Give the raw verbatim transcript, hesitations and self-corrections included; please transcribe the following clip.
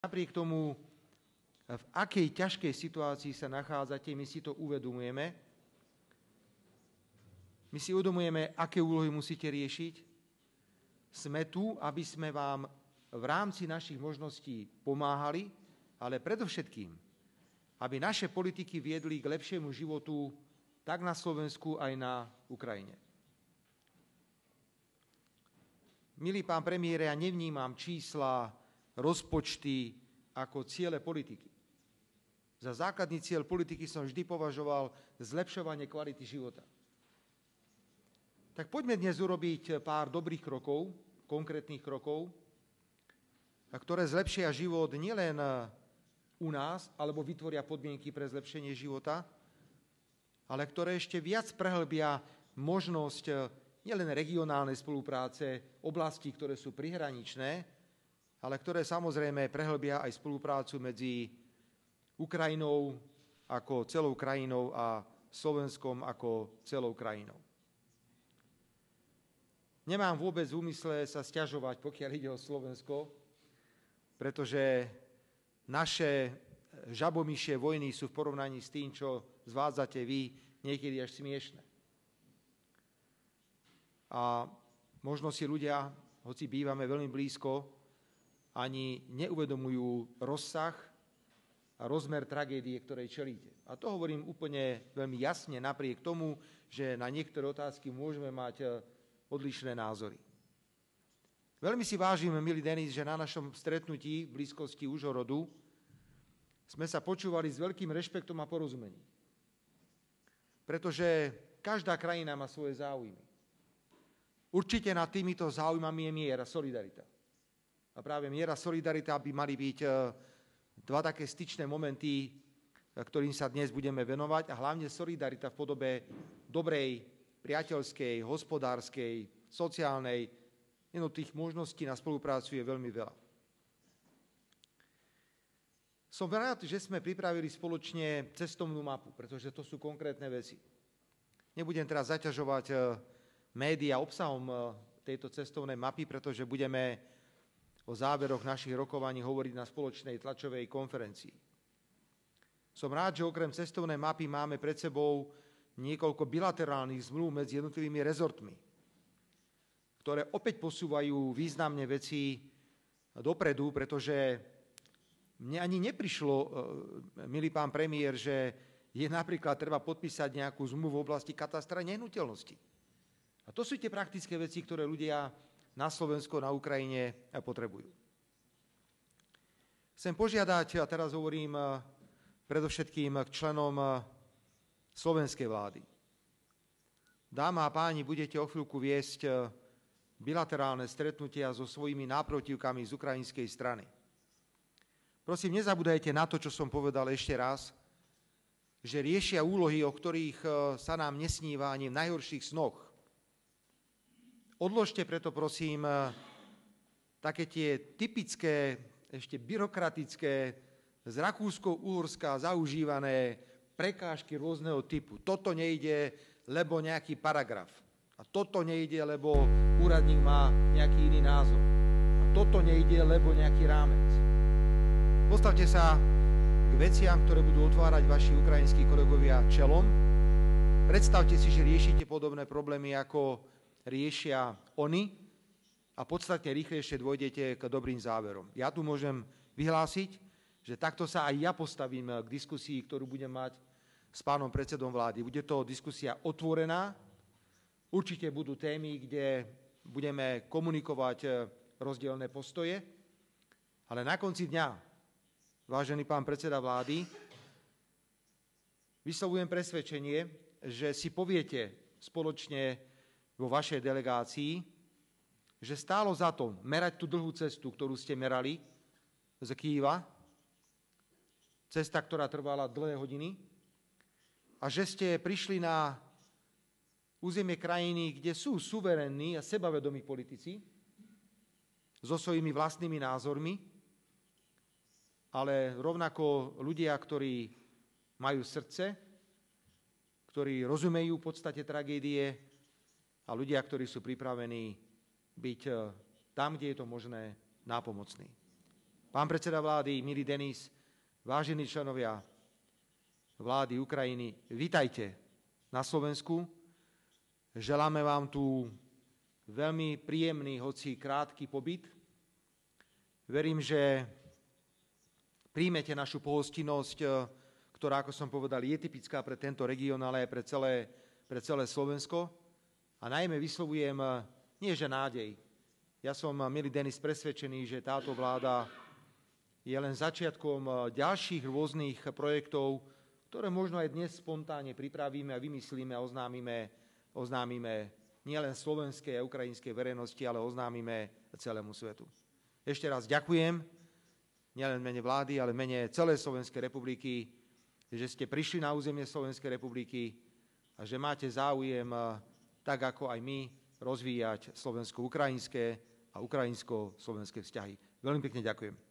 Napriek tomu, v akej ťažkej situácii sa nachádzate, my si to uvedomujeme. My si uvedomujeme, aké úlohy musíte riešiť. Sme tu, aby sme vám v rámci našich možností pomáhali, ale predovšetkým, aby naše politiky viedli k lepšiemu životu tak na Slovensku, aj na Ukrajine. Milý pán premiére, ja nevnímam čísla, rozpočty ako ciele politiky. Za základný cieľ politiky som vždy považoval zlepšovanie kvality života. Tak poďme dnes urobiť pár dobrých krokov, konkrétnych krokov, ktoré zlepšia život nielen u nás, alebo vytvoria podmienky pre zlepšenie života, ale ktoré ešte viac prehlbia možnosť nielen regionálnej spolupráce, oblastí, ktoré sú prihraničné, ale ktoré samozrejme prehlbia aj spoluprácu medzi Ukrajinou ako celou krajinou a Slovenskom ako celou krajinou. Nemám vôbec v úmysle sa sťažovať, pokiaľ ide o Slovensko, pretože naše žabomyšie vojny sú v porovnaní s tým, čo zvádzate vy, niekedy až smiešne. A možno si ľudia, hoci bývame veľmi blízko, ani neuvedomujú rozsah a rozmer tragédie, ktorej čelíte. A to hovorím úplne veľmi jasne, napriek tomu, že na niektoré otázky môžeme mať odlišné názory. Veľmi si vážim, milý Denis, že na našom stretnutí v blízkosti Užhorodu sme sa počúvali s veľkým rešpektom a porozumením. Pretože každá krajina má svoje záujmy. Určite nad týmito záujmami je mier a solidarita. A práve mier a solidarita by mali byť dva také styčné momenty, ktorým sa dnes budeme venovať, a hlavne solidarita v podobe dobrej, priateľskej, hospodárskej, sociálnej. Tých možností na spoluprácu je veľmi veľa. Som rád, že sme pripravili spoločne cestovnú mapu, pretože to sú konkrétne veci. Nebudem teraz zaťažovať médiá obsahom tejto cestovnej mapy, pretože budeme o záveroch našich rokovaní hovoriť na spoločnej tlačovej konferencii. Som rád, že okrem cestovnej mapy máme pred sebou niekoľko bilaterálnych zmluv medzi jednotlivými rezortmi, ktoré opäť posúvajú významne veci dopredu, pretože mne ani neprišlo, milý pán premiér, že je napríklad treba podpísať nejakú zmluvu v oblasti katastra nehnuteľnosti. A to sú tie praktické veci, ktoré ľudia na Slovensku, na Ukrajine potrebujú. Chcem požiadať, a teraz hovorím predovšetkým k členom slovenskej vlády. Dámy a páni, budete o chvíľku viesť bilaterálne stretnutia so svojimi náprotivkami z ukrajinskej strany. Prosím, nezabúdajte na to, čo som povedal ešte raz, že riešia úlohy, o ktorých sa nám nesníva ani v najhorších snoch. Odložte preto, prosím, také tie typické, ešte byrokratické, z Rakúsko-Uhorska zaužívané prekážky rôzneho typu. Toto nejde, lebo nejaký paragraf. A toto nejde, lebo úradník má nejaký iný názor. A toto nejde, lebo nejaký rámec. Postavte sa k veciam, ktoré budú otvárať vaši ukrajinskí kolegovia čelom. Predstavte si, že riešite podobné problémy, ako riešia oni, a podstatne rýchlejšie dôjdete k dobrým záverom. Ja tu môžem vyhlásiť, že takto sa aj ja postavím k diskusii, ktorú budem mať s pánom predsedom vlády. Bude to diskusia otvorená, určite budú témy, kde budeme komunikovať rozdielne postoje, ale na konci dňa, vážený pán predseda vlády, vyslovujem presvedčenie, že si poviete spoločne vo vašej delegácii, že stálo za to merať tú dlhú cestu, ktorú ste merali z Kyjeva, cesta, ktorá trvala dlhé hodiny, a že ste prišli na územie krajiny, kde sú suverénni a sebavedomí politici so svojimi vlastnými názormi, ale rovnako ľudia, ktorí majú srdce, ktorí rozumejú v podstate tragédie, a ľudia, ktorí sú pripravení byť tam, kde je to možné, nápomocní. Pán predseda vlády, milý Denis, vážení členovia vlády Ukrajiny, vitajte na Slovensku. Želáme vám tu veľmi príjemný, hoci krátky pobyt. Verím, že príjmete našu pohostinnosť, ktorá, ako som povedal, je typická pre tento región, ale aj pre celé, pre celé Slovensko. A najmä vyslovujem nie že nádej. Ja som, milý Denis, presvedčený, že táto vláda je len začiatkom ďalších rôznych projektov, ktoré možno aj dnes spontánne pripravíme a vymyslíme a oznámime, oznámime nielen slovenskej a ukrajinskej verejnosti, ale oznámime celému svetu. Ešte raz ďakujem, nielen v mene vlády, ale v mene celej Slovenskej republiky, že ste prišli na územie Slovenskej republiky a že máte záujem, tak ako aj my, rozvíjať slovensko-ukrajinské a ukrajinsko-slovenské vzťahy. Veľmi pekne ďakujem.